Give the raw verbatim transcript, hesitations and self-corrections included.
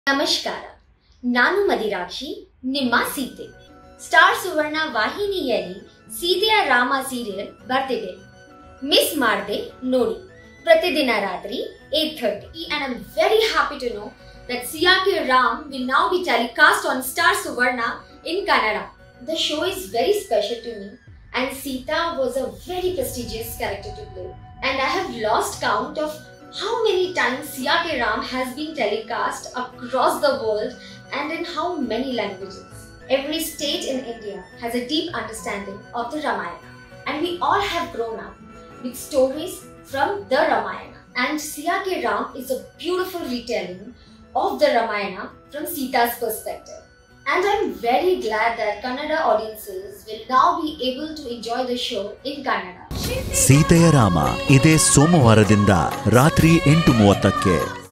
ನಮಸ್ಕಾರ. ನಾನು ಮದಿರಾಕ್ಷಿ, ನಿಮ್ಮ ಸೀತೆ. ಸ್ಟಾರ್ ಸುವರ್ಣ ವಾಹಿನಿಯಲ್ಲಿ ಸೀತೆಯ ರಾಮ ಸೀರಿಯಲ್ ಬರ್ತಿದೆ. ಮಿಸ್ ಮಾಡದೆ ನೋಡಿ. ಪ್ರತಿದಿನ ರಾತ್ರಿ eight thirty. And I'm very happy to know that Siya Ke Ram will now be telecast on Star Suvarna in Kannada. The show is very special to me, and Sita was a very prestigious character to play. And I have lost count of how many times Siya Ke Ram has been telecast across the world and in how many languages. Every state in India has a deep understanding of the Ramayana, and we all have grown up with stories from the Ramayana. And Siya Ke Ram is a beautiful retelling of the Ramayana from Sita's perspective. And I'm very glad that Kannada audiences will now be able to enjoy the show in Kannada. ಸೀತೆಯ ರಾಮ ಇದೇ ಸೋಮವಾರದಿಂದ ರಾತ್ರಿ ಎಂಟು ಮೂವತ್ತಕ್ಕೆ.